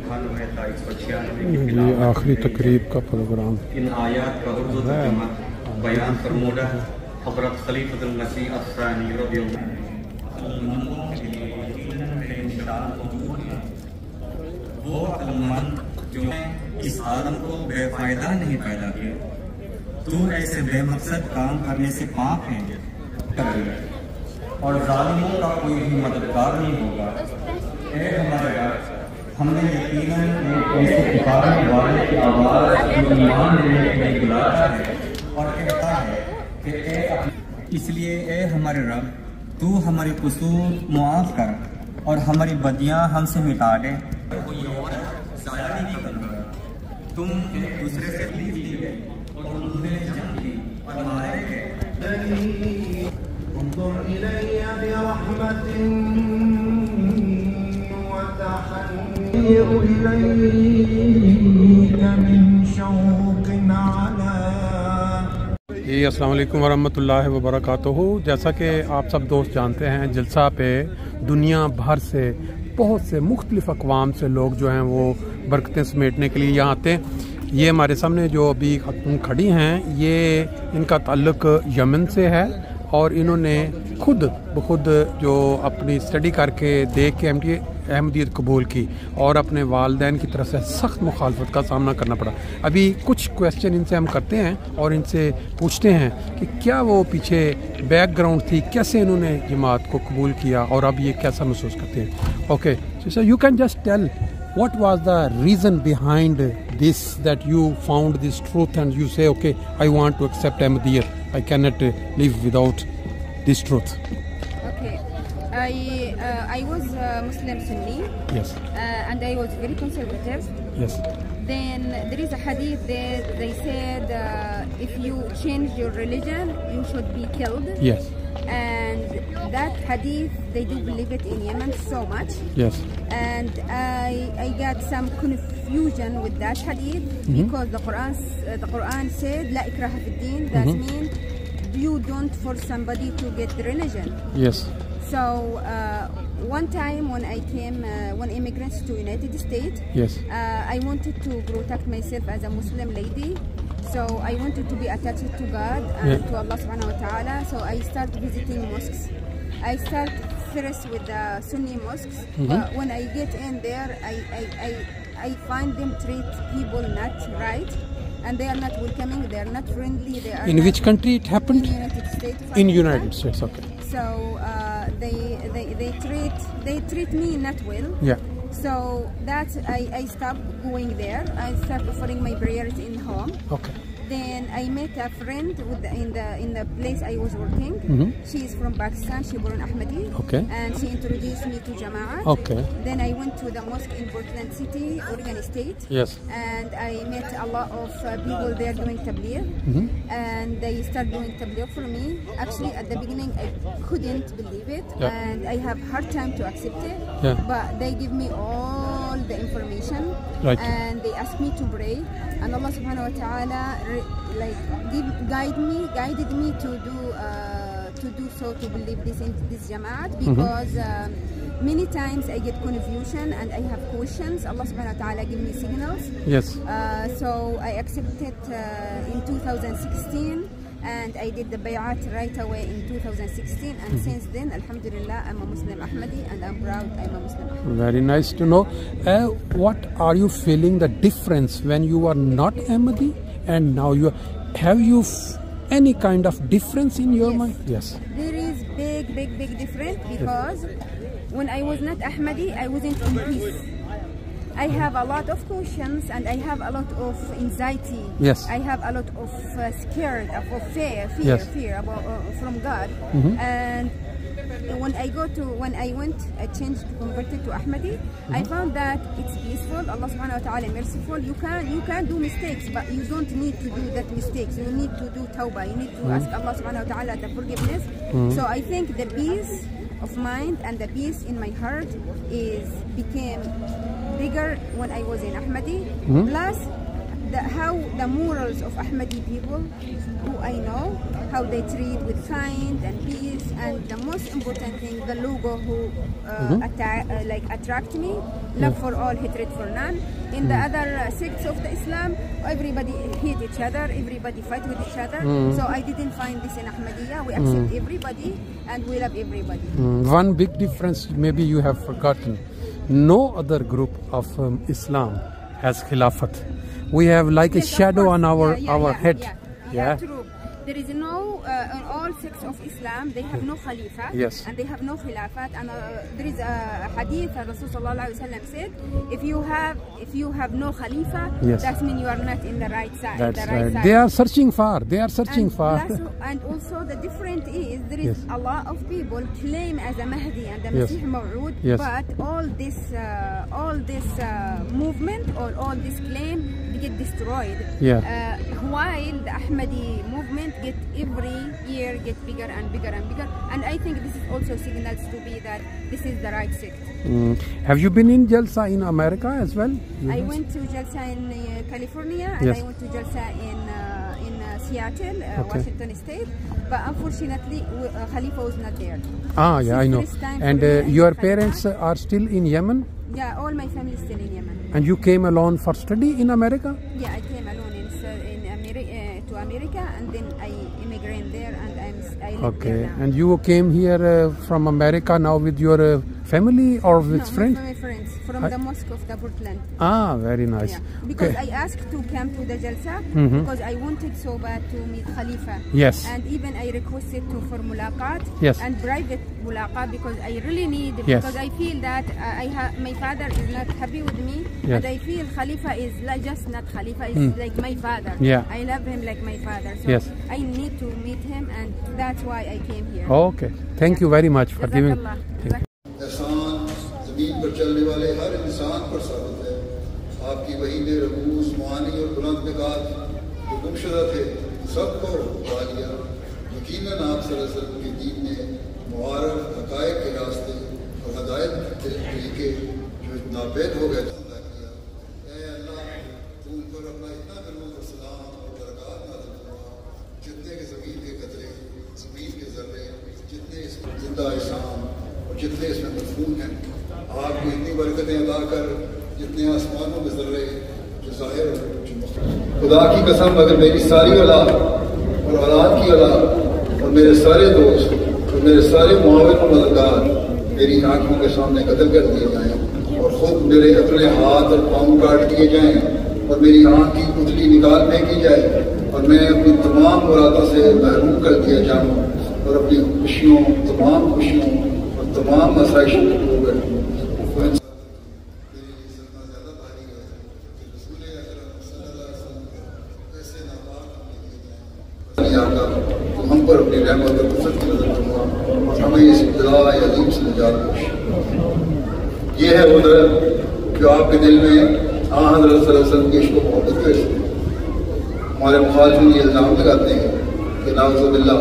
یہ آخری تقریب کا پروگرام ان آیات کا اردو ترجمہ بیان فرمودہ حضرت خلیفۃ المسیح الثانی رضی وہ عقلمند جو اس عالم کو بے فائدہ نہیں پیدا کیا، تو ایسے بے مقصد کام کرنے سے پاک ہیں اور ظالموں کا کوئی بھی مددگار نہیں ہوگا۔ اے ہمارے رب، ہم نے یقیناً ایسے پکارنے والے کی آواز جو ایمان لینے کے لیے بلاتا ہے اور کہتا ہے کہ اس لیے اے ہمارے رب، تو ہمارے قصور معاف کر اور ہماری بدیاں ہم سے مٹا دے۔ ضائع نہیں کرنا، تم ایک دوسرے سے تکلیف دی گئے اور تم نے جنگ کی اور مارے گئے۔ انظر الی برحمت وتحیر الیک من شوق علی۔ السلام علیکم ورحمۃ اللہ وبرکاتہ۔ جیسا کہ آپ سب دوست جانتے ہیں، جلسہ پہ دنیا بھر سے بہت سے مختلف اقوام سے لوگ جو ہیں وہ برکتیں سمیٹنے کے لیے یہاں آتے ہیں۔ یہ ہمارے سامنے جو ابھی خاتون کھڑی ہیں، یہ ان کا تعلق یمن سے ہے اور انہوں نے خود بخود جو اپنی اسٹڈی کر کے دیکھ کے احمدیت قبول کی اور اپنے والدین کی طرف سے سخت مخالفت کا سامنا کرنا پڑا۔ ابھی کچھ کویسچن ان سے ہم کرتے ہیں اور ان سے پوچھتے ہیں کہ کیا وہ پیچھے بیک گراؤنڈ تھی، کیسے انہوں نے جماعت کو قبول کیا اور اب یہ کیسا محسوس کرتے ہیں۔ Okay so you can just tell what was the reason behind this, that you found this truth and you say, okay, I want to accept Ahmadiyyat, I cannot live without this truth? Okay, I was Muslim Sunni. Yes. And I was very conservative. Yes. Then there is a hadith that they said if you change your religion you should be killed. Yes. And that hadith, they do believe it in Yemen so much. Yes. And I got some confusion with that hadith because the Quran said la ikraha fi din. That means you don't force somebody to get the religion. Yes. So one time when I came, when immigrants to United States, Yes. I wanted to protect myself as a Muslim lady. So I wanted to be attached to God and to Allah subhanahu wa ta'ala. So I started visiting mosques. I start first with the Sunni mosques. But when I get in there, I find them treat people not right. And they are not welcoming, they are not friendly. They are In which country it happened? In United States. In United States, okay. So they treat me not well. Yeah. So that's I stopped going there. I started offering my prayers in home. Okay. Then I met a friend in the place I was working. She is from Pakistan. She born Ahmadi. Okay. And she introduced me to Jama'at. Okay. Then I went to the mosque in Portland City, Oregon State. Yes. And I met a lot of people there doing tabligh. And they started doing tabligh for me. Actually, at the beginning, I couldn't believe it. Yeah. And I have hard time to accept it. Yeah. But they give me all the information. Right. And they ask me to pray. And Allah subhanahu wa ta'ala guided me to do so, to believe this Jama'at, because many times I get confusion and I have questions. Allah subhanahu wa ta'ala give me signals. Yes. So I accepted in 2016 and I did the bay'at right away in 2016, and since then, alhamdulillah, I'm a Muslim Ahmadi and I'm proud I'm a Muslim Ahmadi. Very nice to know. What are you feeling the difference when you are not Ahmadi and now you are? Have you any kind of difference in your mind? Yes. There is big difference, because when I was not Ahmadi, I wasn't in peace. I have a lot of questions and I have a lot of anxiety. Yes. I have a lot of scared, of fear Yes. about from God. And when I went, I converted to Ahmadi. I found that it's peaceful. Allah subhanahu wa ta'ala merciful. You can do mistakes, but you don't need to do that mistakes. You need to do tawbah. You need to ask Allah subhanahu wa ta'ala the forgiveness. So I think the peace of mind and the peace in my heart became bigger when I was in Ahmadi. Plus how the morals of Ahmadi people who I know, how they treat with kind and peace, and the most important thing, the logo who attract me, love for all, hatred for none. In the other sects of the Islam, everybody hate each other, everybody fight with each other. So I didn't find this in Ahmadiyya. We accept everybody and we love everybody. One big difference maybe you have forgotten. No other group of Islam has Khilafat. We have like a shadow on our head. Yeah, true. There is no, in all sects of Islam, they have no Khalifa. Yes. And they have no Khilafat. And there is a hadith that Rasul Sallallahu Alaihi Wasallam said, if you have no Khalifa, yes, that means you are not in the right side. That's the right right. side. They are searching for. And also the difference is, there is a lot of people claim as a Mahdi and the Masih Maw'ud, but all this movement or all this claim get destroyed. While the Ahmadi movement every year get bigger and bigger and bigger, and I think this is also signals to be that this is the right sect. Have you been in Jalsa in America as well? I went to Jalsa in California, and I went to Jalsa in Seattle, Washington State, but unfortunately Khalifa was not there. I know. And your parents are still in Yemen? Yeah, all my family is still in Yemen. And you came alone for study in America? Yeah, I came alone to America, and then I immigrated there, and I live there now. And you came here from America now with your family or with friends? No, with my friends from the mosque of the Portland. Very nice. Yeah. Because I asked to come to the Jalsa because I wanted so bad to meet Khalifa. Yes. And even I requested for mulaqat and private mulaqat because I really need, because I feel that my father is not happy with me, and I feel Khalifa is just not Khalifa, is like my father. I love him like my father. So I need to meet him, and that's why I came here. Okay. Thank you very much for giving. احسان زمین پر چلنے والے ہر انسان پر ثابت ہے. آپ کی وحی نے رموز معانی اور بلند نگاہ جو گمشدہ تھے سب کو پا لیا. یقیناً آپ صلی اللہ علیہ وسلم کے دین نے معارف حقائق کے راستے اور ہدایت کے طریقے جو ناپید ہو گئے تھے کیا. اے اللہ تو ان پر اپنا اتنا درود و سلام اور برکات نازل فرما جتنے کے زمین کے قطرے، زمین کے ذرے، جتنے اس زندہ احسان جتنے اس میں مضمون ہیں، آپ کو اتنی برکتیں عطا کر جتنے آسمانوں میں ذرے جو ظاہر اور جو مختلف. خدا کی قسم اگر میری ساری اولاد اور اولاد کی اولاد اور میرے سارے دوست اور میرے سارے معاون و مددگار میری آنکھوں کے سامنے قتل کر دیے جائیں اور خود میرے اپنے ہاتھ اور پاؤں کاٹ دیے جائیں اور میری آنکھ کی پتلی نکال پھینکی جائے اور میں اپنی تمام مرادوں سے محروم کر دیا جاؤں اور اپنی خوشیوں، تمام خوشیوں تمام مسائل ہو گئے. ہم پر اپنی رحمت اور قدرت کی نظر فرما، ہمیں اس ابتلا عظیم سے نجات بخش. یہ ہے وہ درد جو آپ کے دل میں حضرت صلی اللہ علیہ وسلم کی عشق و محبت کے ہمارے مخالفین یہ الزام لگاتے ہیں کہ نعوذ باللہ